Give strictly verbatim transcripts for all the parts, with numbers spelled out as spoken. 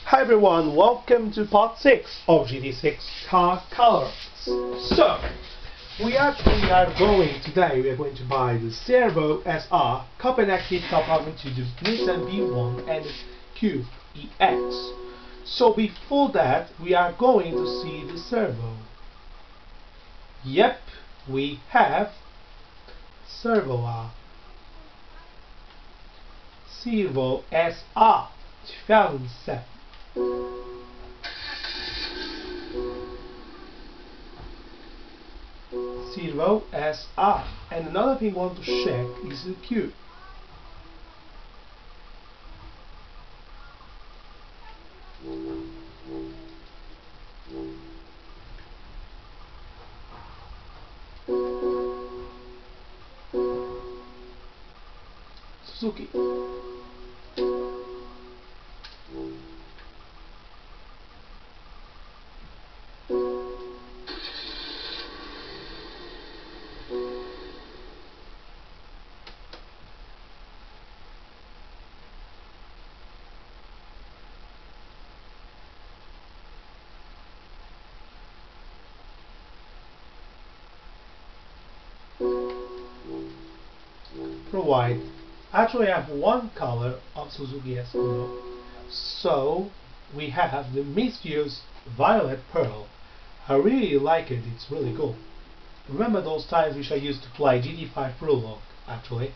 Hi everyone, welcome to part six of G T six Car Colors. So, we actually are going today, we are going to buy the Servo S R Coupling Active top up into the Nissan V one and Q E X. So before that, we are going to see the servo. Yep, we have Servo R. Servo S R two thousand seven. Servo S R. And another thing I want to check is the Q. Suzuki. Provide. Actually, I have one color of Suzuki Escudo. So we have the Misfuse Violet Pearl. I really like it. It's really cool. Remember those times which I used to play G T five Prologue? Actually,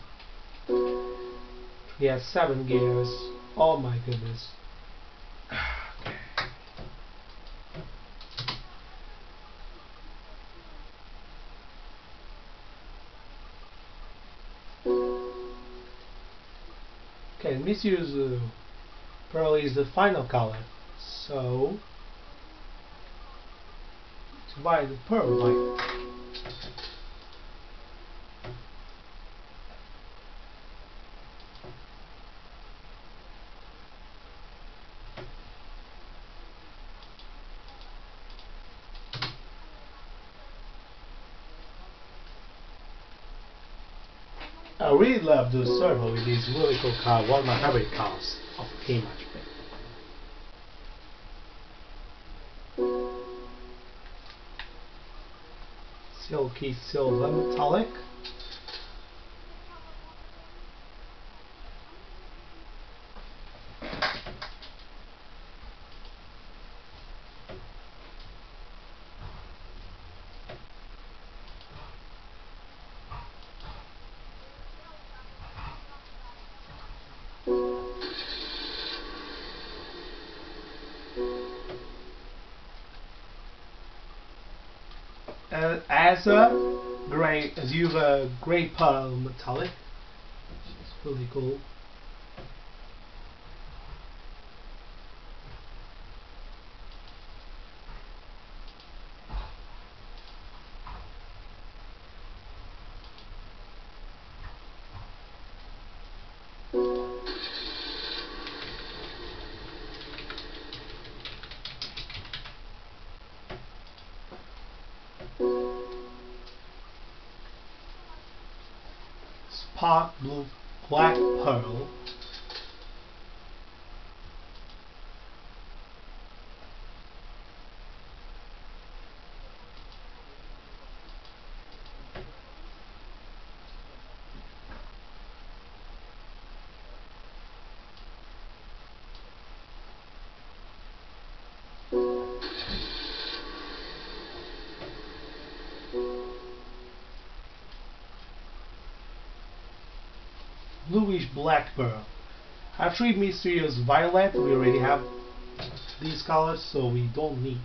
he has seven gears. Oh my goodness. Okay. Okay, Misuse uh, Pearl is the final color, so to buy the pearl white. I really love the servo. It is really cool car, one of my favorite cars of the team actually. Silky silver metallic. And as a grey, as you have a grey pearl metallic, which is really cool. Spark blue black pearl. Bluish black pearl. I have three mysterious violet. We already have these colors, so we don't need.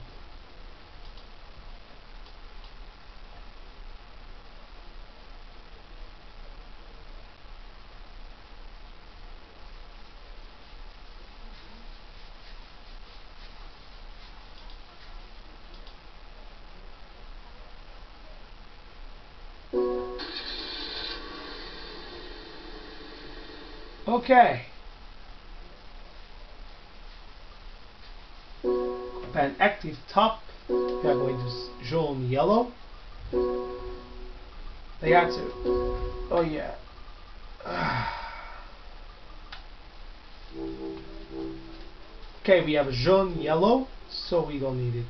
Okay. An active top. We are going to jaune yellow. They got to. Oh yeah. Okay, we have jaune, yellow, so we don't need it.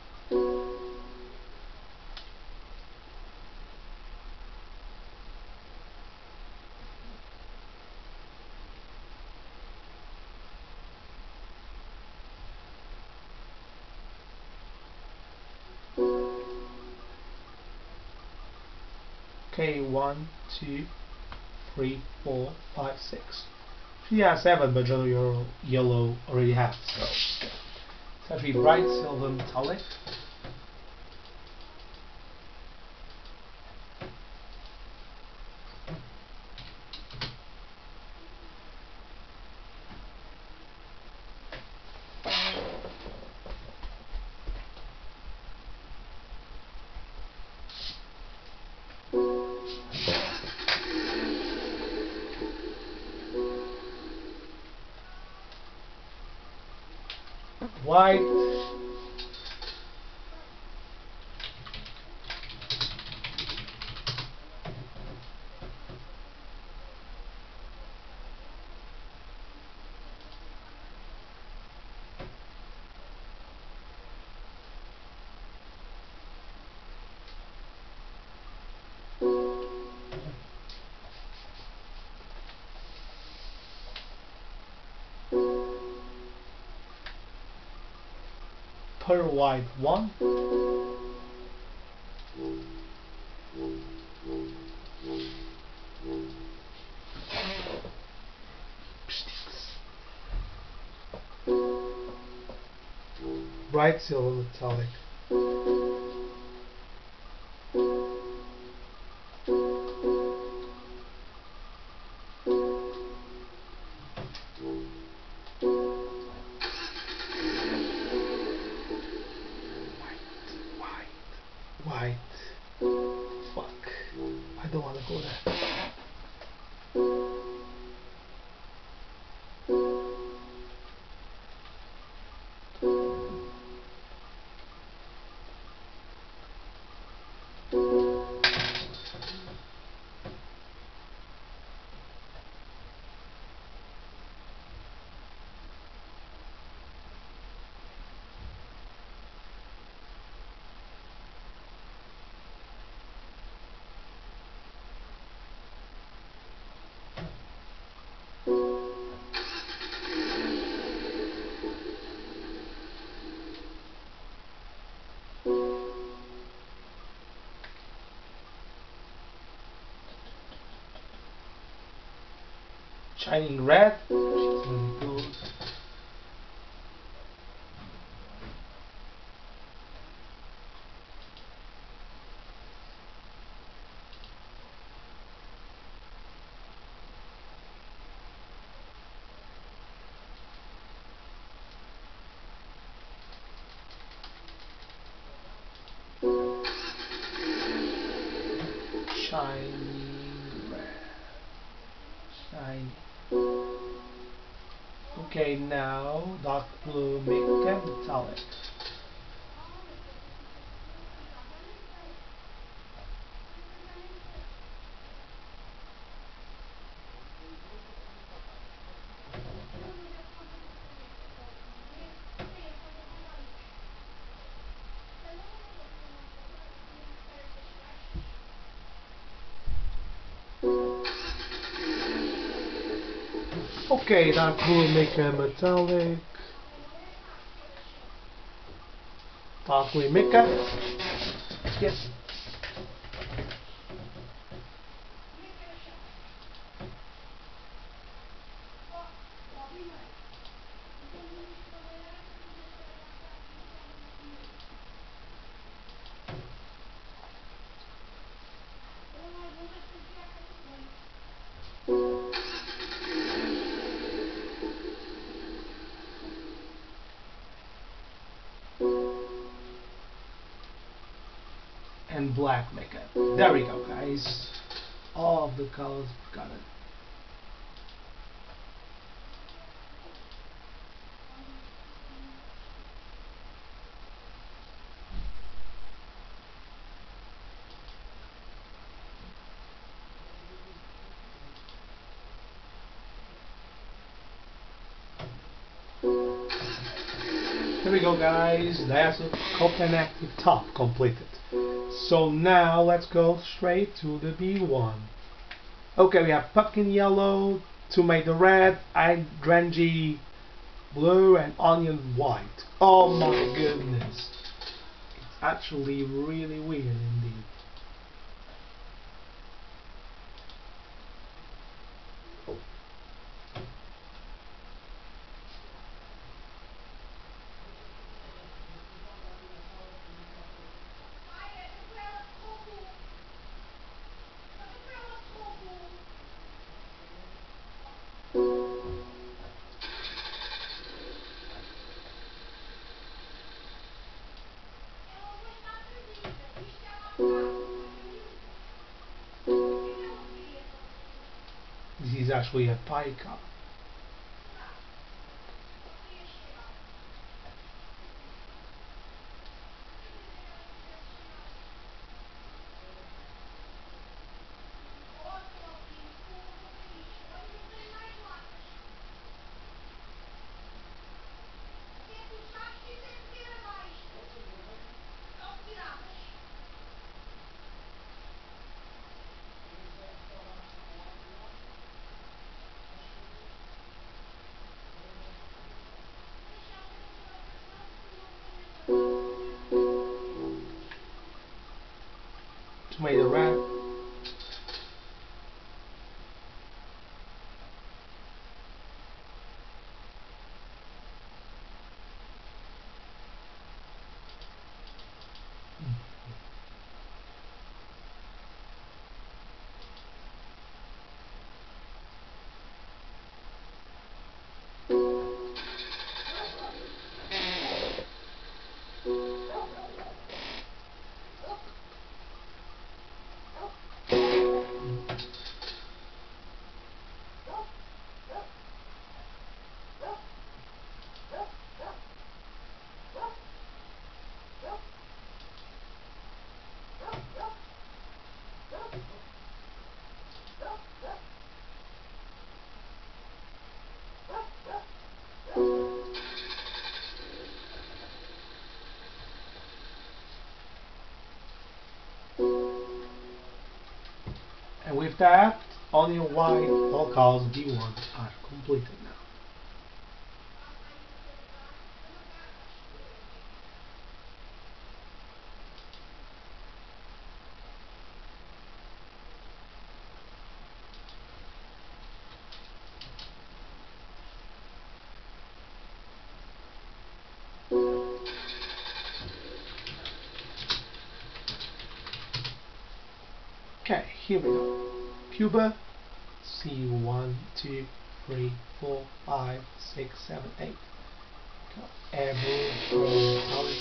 Okay, one, two, three, four, five, six. Yeah, seven, but yellow, yellow already has. So it's actually bright silver metallic. White. Pearl white one. Bright silver metallic. White. Fuck. I don't want to go there. Shining red, which is really good. Shining red. Shiny. Okay, now dark blue mica metallic. Okay, dark blue mica metallic. Dark blue mica. Yes. And black makeup. There we go, guys. All of the colors, got it. Here we go, guys. That's a Copenactive top completed. So now let's go straight to the B one. Okay, we have pumpkin yellow, tomato red, hydrangea blue, and onion white. Oh my goodness. It's actually really weird indeed. This is actually a pica. Tomato red. And with that, onion white all colors B one are completed now. Okay, here we go. Cuba, C one, two, three, four, five, six, seven, eight. Air blue, metallic.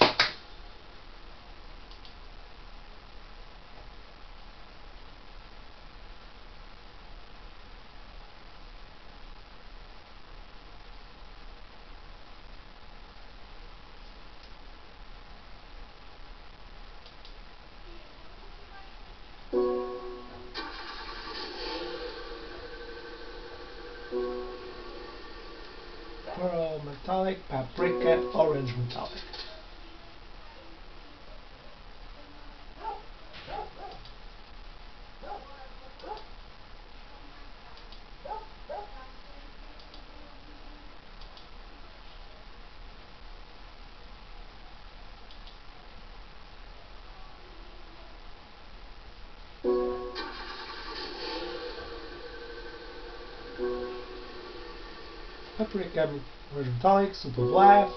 Pearl metallic, paprika, orange metallic. Paprika, orange metallic, super black.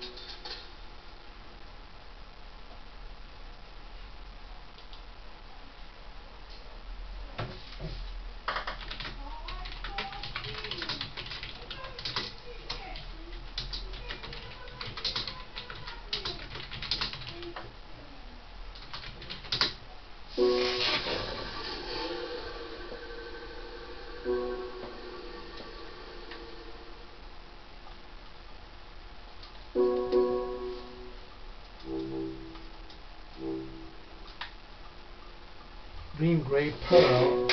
Green, gray, pearl.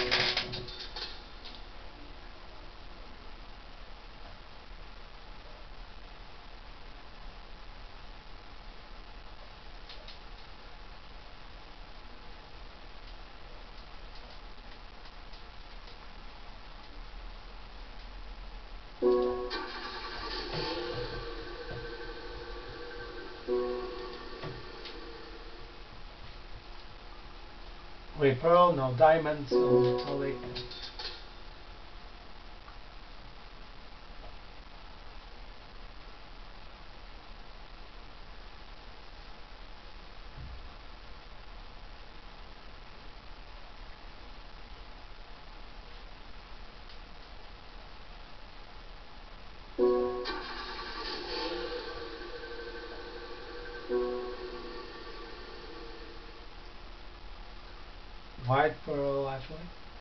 With pearl, no diamonds, no metallic. White pearl, actually.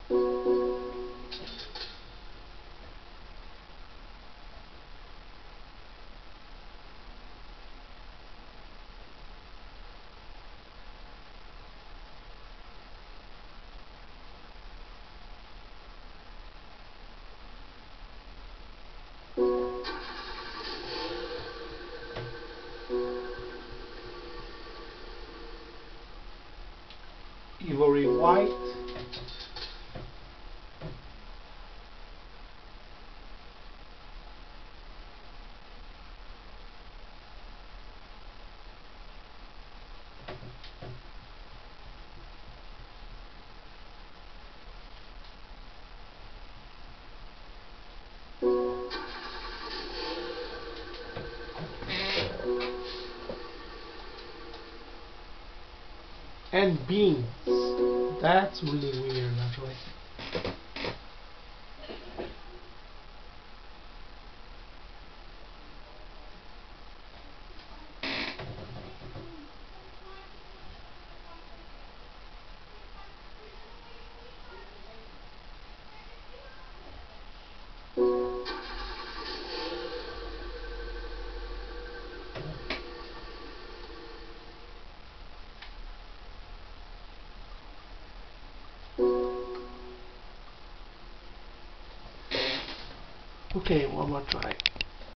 Ivory white. And beans. That's really weird, actually. Okay, one more try.